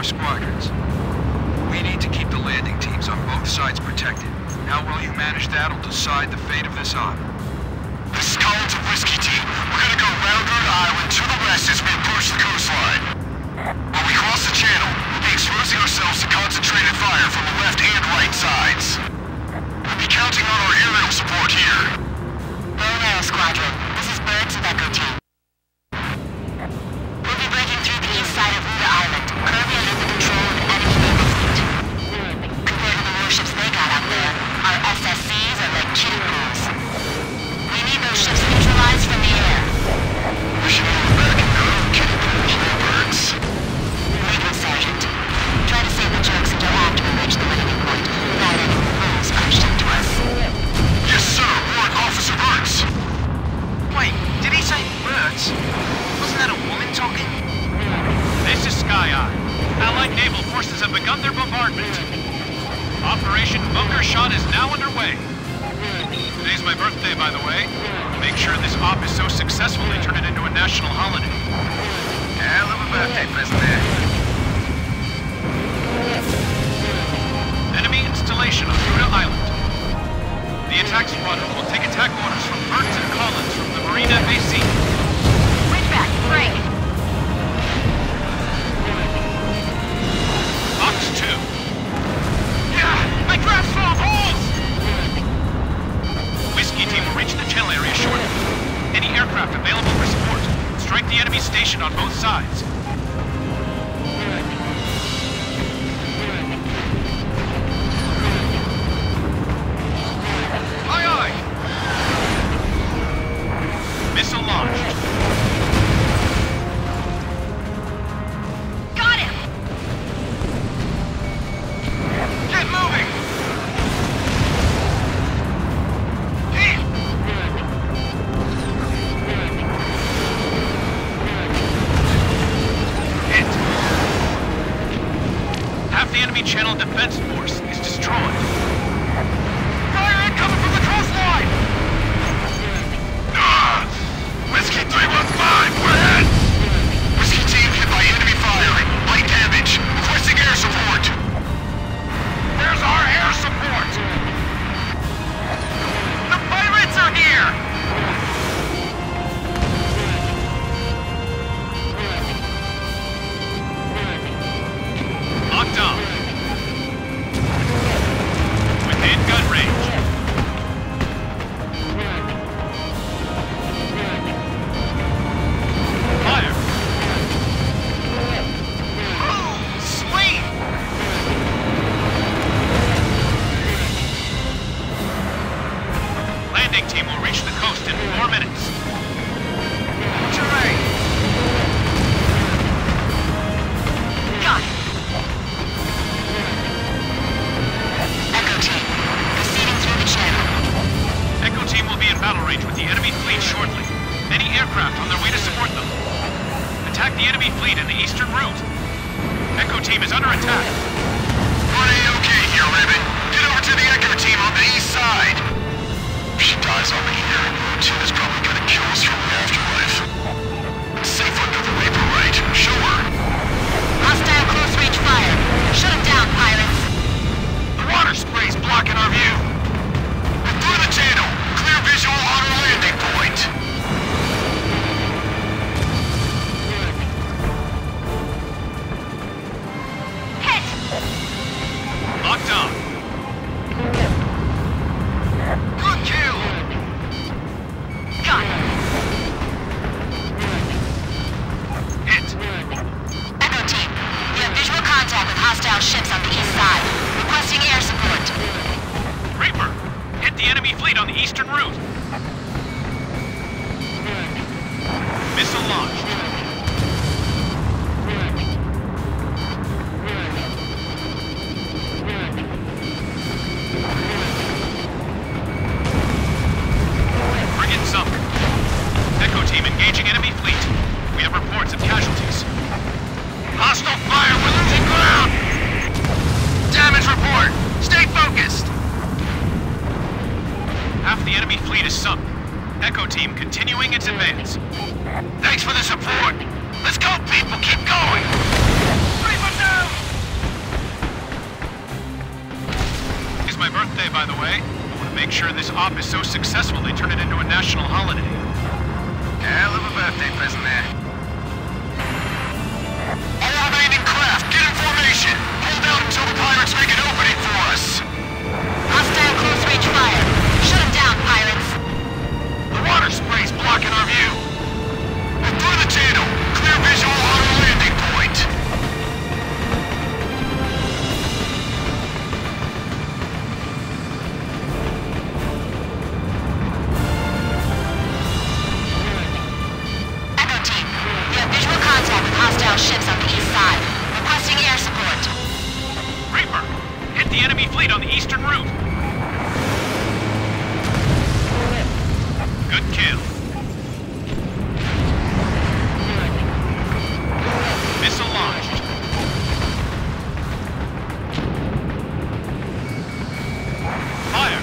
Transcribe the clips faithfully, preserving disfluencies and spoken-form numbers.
squadrons. We need to keep the landing teams on both sides protected. How well you manage that will decide the fate of this op. This is Collins of Whiskey Team. We're gonna go round Rhode Island to the west as we approach the coastline. When we cross the channel, we'll be exposing ourselves to concentrated fire from the left and right sides. We'll be counting on our aerial support here. Romeo Squadron, this is Birds of Echo Team. We'll be breaking through the east side of Rhode Island, currently under the control of the enemy naval fleet. Compared to the warships they got out there, our S S Cs are like kiddie pools. We need those ships neutralized from the air. We should move back and go, kiddie pools, no birds. Lead with Sergeant. Try to save the jokes until after we reach the landing point, without any rules punched into us. Yes, sir. Warrant Officer Burns. Wait, did he say birds? Wasn't that a woman talking? This is Sky Eye. Allied naval forces have begun their bombardment. Operation Bunker Shot is now underway. Today's my birthday, by the way. Make sure this op is so successful they turn it into a national holiday. Hell of a birthday present there. Enemy installation on Rhode Island. The attack squadron will take attack orders from Burns and Collins from the Marine F A C. Switchback, break. Ox two. Yeah! My craft's full of holes! Whiskey Team will reach the channel area shortly. Any aircraft available for support, strike the enemy station on both sides. Aye, aye! Missile launched. Got him! Get moving! Hit! Half the enemy channel defense force is destroyed. Fire incoming from the coastline! Ah! Whiskey three one five, we're ahead! Whiskey Team hit by enemy fire. Light damage. Requesting air support. Where's our air support? The pirates are here! Locked on. Within gun range. Fire! Oh, sweet! Landing team will reach the coast in four minutes. Terrain! Got it. Echo Team, proceeding through the channel. Echo team will be in battle range with the enemy fleet shortly. Any aircraft on their way to support them. Attack the enemy fleet in the eastern route. Echo team is under attack. We're A-OK here, Raven. Get over to the Echo Team on the east side. If she dies on the air, Tune is probably gonna kill us from the afterlife. Safe under the Reaper, right? Sure. Hostile close-range fire. Shut them down, pirates. The water spray's blocking our view. We're through the channel. Clear visual on our landing point. Hit! Locked on. Good kill. Got it. Hit. Echo Team, we have visual contact with hostile ships on the east side. Requesting air support. Reaper, hit the enemy fleet on the eastern route. Missile launched. Frigate sunk. Echo team engaging enemy fleet. We have reports of casualties. Hostile fire, we're losing ground! Damage report! Stay focused! Half the enemy fleet is sunk. Echo team continuing its advance. Thanks for the support! Let's go, people! Keep going! Reaper down! Today's my birthday, by the way. I want to make sure this op is so successful they turn it into a national holiday. Hell of a birthday present there. All remaining craft, get in formation! Hold out until the pirates make an opening for us! Hostile close-range fire. Shut them down, pirates. The water spray's blocking our view. We're through the channel. Clear visual on our landing point. Echo team, we have visual contact with hostile ships on the east side. Requesting air support. Reaper! Hit the enemy fleet on the eastern route. Good kill. Missile launched. Fire!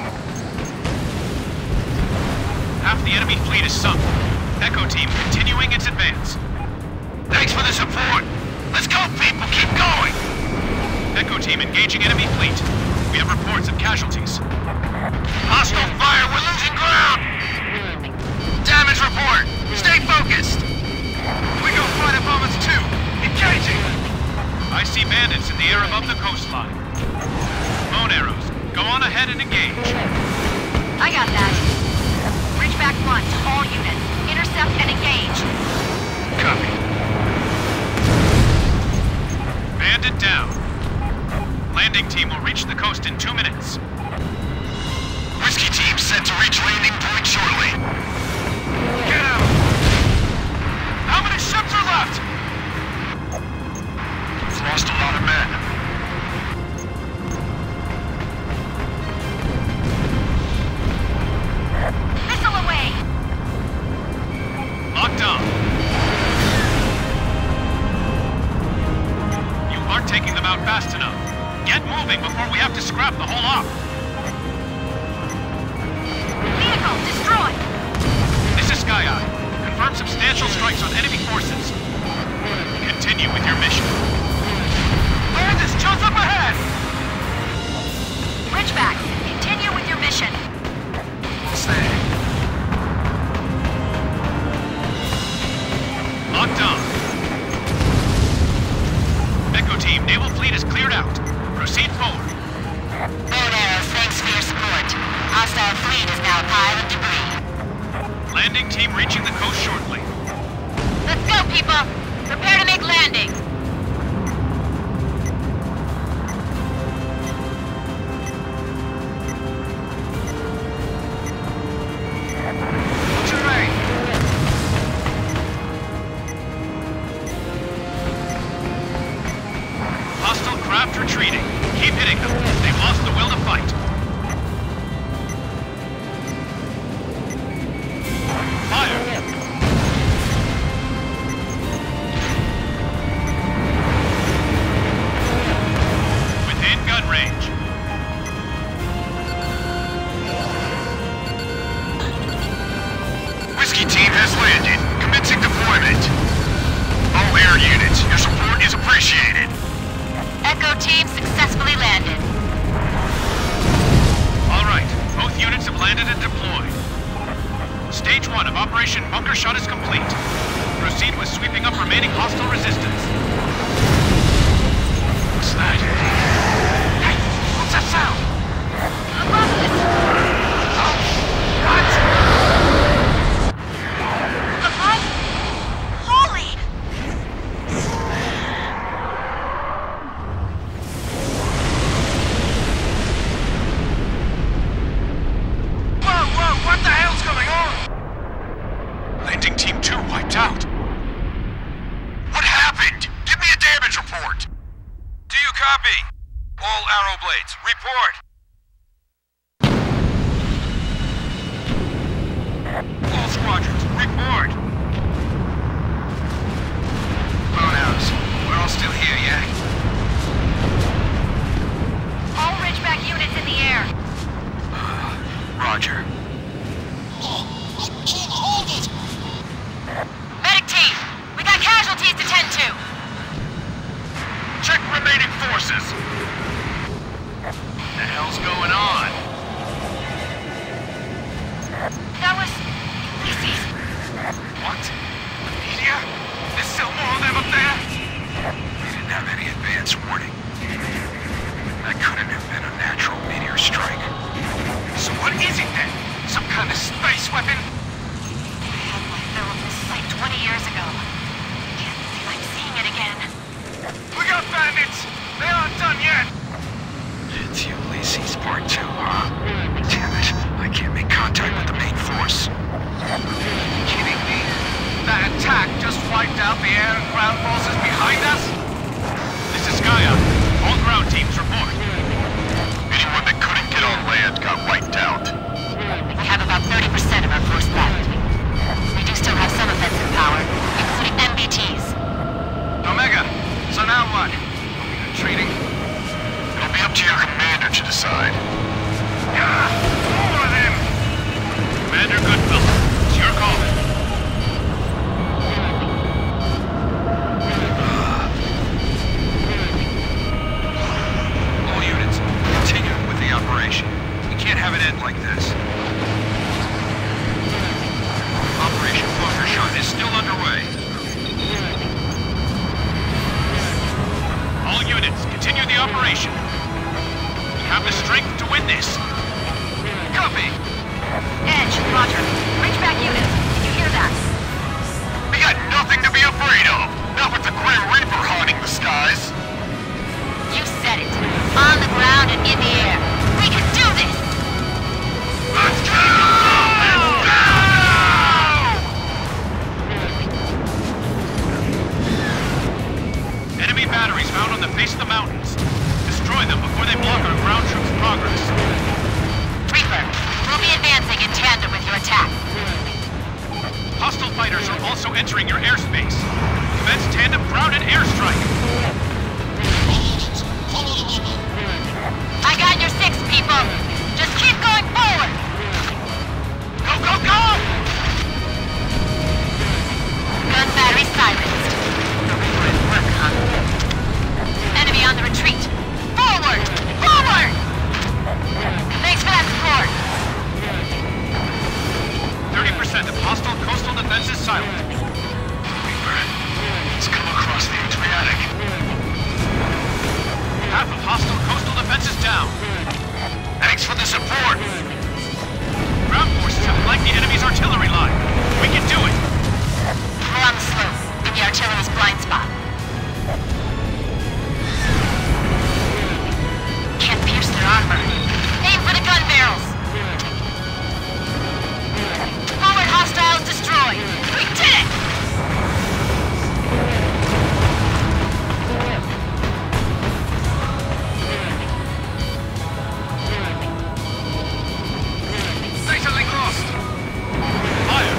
Half the enemy fleet is sunk. Echo team continuing its advance. Thanks for the support. Let's go, people. Keep going. Echo team engaging enemy fleet. We have reports of casualties. Hostile fire. We're losing ground. Damage report. Stay focused. We go fighter bombers too. Engaging. I see bandits in the air above the coastline. Bone arrows. Go on ahead and engage. I got that. Reach back one to all units. Intercept and engage. Copy. Bandit down. Landing team will reach the coast in two minutes. Whiskey team set to reach landing point shortly. Get out! How many ships are left? We've lost a lot of men. Missile away! Locked on. You aren't taking them out fast enough. Get moving before we have to scrap the whole op. Vehicle destroyed! This is Sky Eye. Confirm substantial strikes on enemy forces. Continue with your mission. Bandits, just up ahead! Ridgeback, continue with your mission. What's there? Locked on. Echo team, naval fleet is cleared out. Proceed forward. Bone arrows, thanks for your support. Hostile fleet is now a pile of debris. Landing team reaching the coast shortly. Let's go, people! Prepare to make landing! What's your name? Hostile craft retreating. Keep hitting them. They've lost the will to fight. Fire! Within gun range. Whiskey team has landed. Commencing deployment. All air units, your support is appreciated. Echo team successfully landed. All right. Both units have landed and deployed. Stage one of Operation Bunker Shot is complete. Proceed with sweeping up remaining hostile resistance. What's that? Hey! What's that sound? Above us! Oh! What? Above? Holy! Whoa, whoa! What the hell's going on? Landing team two wiped out. What happened? Give me a damage report. Do you copy? All arrow blades, report. All squadrons, report. Bone arrows, we're all still here, yeah? All Ridgeback units in the air. Roger. Medic team, we got casualties to tend to. Check remaining forces. The hell advance warning. That couldn't have been a natural meteor strike. So what is it then? Some kind of space weapon? I had my fill of this site twenty years ago. Can't believe I'm seeing it again. We got bandits! They aren't done yet! It's Ulysses Part two, huh? Damn it, I can't make contact with the main force. Kidding me? That attack just wiped out the air and ground forces behind us? This is Skya. All ground teams report. Anyone that couldn't get on land got wiped out. We have about thirty percent of our force left. We do still have some offensive power, including M B Ts. Omega, so now what? Are we retreating? It'll be up to your commander to decide. Ah, more of them! Commander Goodfellow, it's your call. All units, continue with the operation. We can't have it end like this. Operation Bunker Shot is still underway. All units, continue the operation. We have the strength to win this. Copy. Edge, roger. Reach back units. Did you hear that? We got nothing to be afraid of! Not with the Grim Reaper haunting the skies! You said it. On the ground and in the air. We can do this! Let's go! Let's go! Enemy batteries found on the face of the mountains. Destroy them before they block our ground troops' progress. Reaper, we'll be advancing in tandem with your attack. Hostile fighters are also entering your airspace. Commence tandem ground and airstrike. I got your six, people. Just keep going forward. Go, go, go! Gun battery silenced. The Reaper at work, huh? Enemy on the retreat. Forward! Forward! Thanks for that support. thirty percent of hostile coastal defenses silent. Reaper, it's come across the Adriatic. Half of hostile coastal defenses down. Thanks for the support! Ground forces have flanked the enemy's artillery line. We can do it. We're on the slope, in the artillery's blind spot. Can't pierce their armor. Aim for the gun barrels. Forward hostiles destroyed. We did it! Fatally crossed. Fire.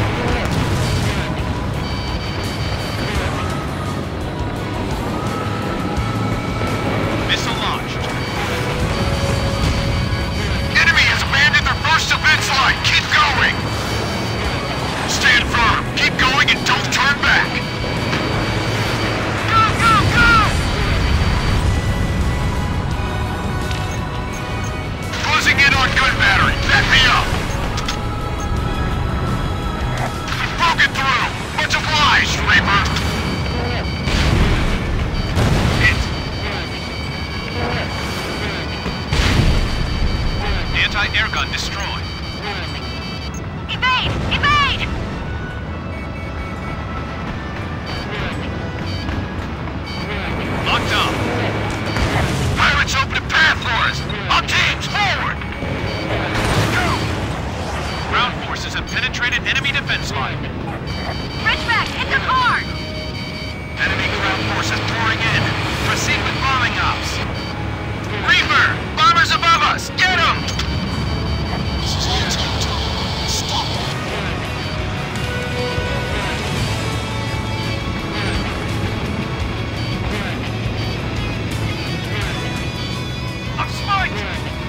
Missile launched. Enemy has abandoned their first defense line! Keep going! Stand firm! Keep going and don't turn back! Go, go, go! Closing in on gun battery! Back me up! We've broken through! Bunch of lies, Reaper! Hit. Anti-air gun destroyed. Evade! Evade! Locked up. Pirates open a path for us! All teams, forward! Go! Ground forces have penetrated enemy defense line. Ridgeback, hit them hard! Enemy ground forces pouring in. Proceed with bombing ops. Reaper! Bombers above us! Get them! This is our territory. Stop them. I'm spiked!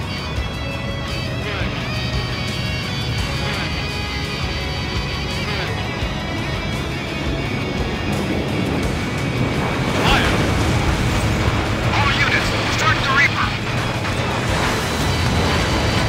Fire! All units, start the Reaper!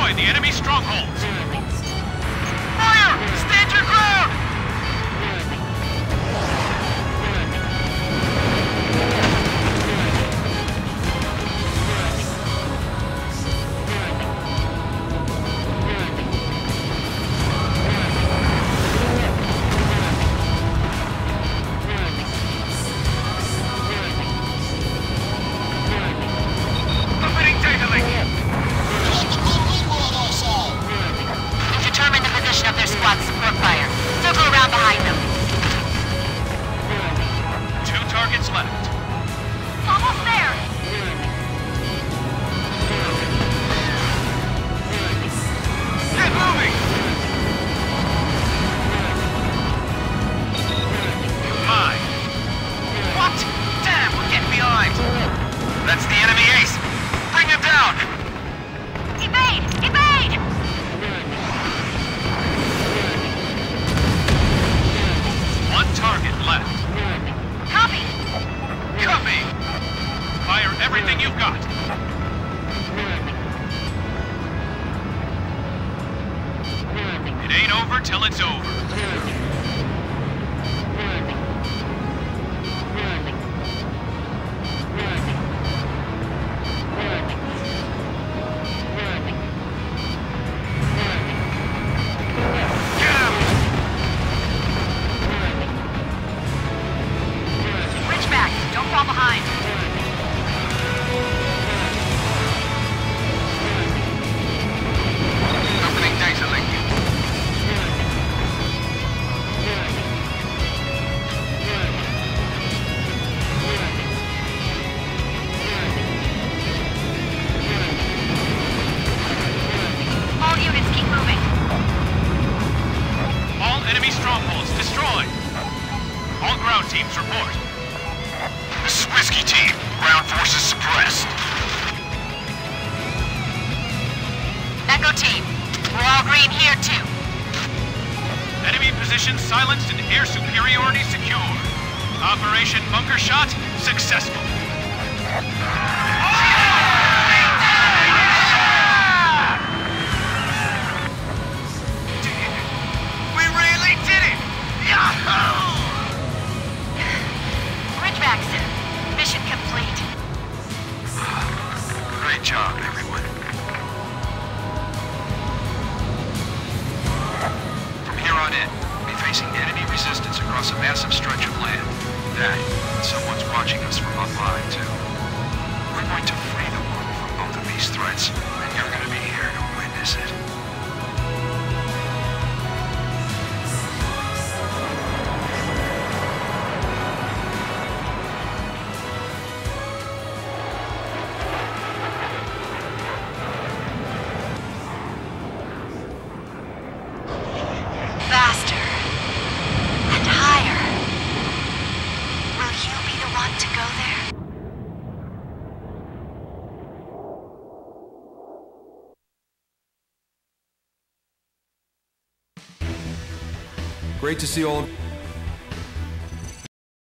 destroy the enemy strongholds. Fire! Stand your ground! That's the enemy ace! Bring him down! Evade! Evade! One target left. Copy! Copy! Fire everything you've got. It ain't over till it's over. Behind. Opening data link. All units keep moving. All enemy strongholds destroyed. All ground teams report. This is Whiskey Team. Ground forces suppressed. Echo Team. We're all green here, too. Enemy positions silenced and air superiority secure. Operation Bunker Shot successful. We really did it! Yahoo! Ridgeback, sir. Mission complete. Great job, everyone. From here on in, we'll be facing enemy resistance across a massive stretch of land. That, and someone's watching us from online, too. We're going to free the world from both of these threats, and you're going to be here to witness it. Faster. And higher. Will you be the one to go there? Great to see all of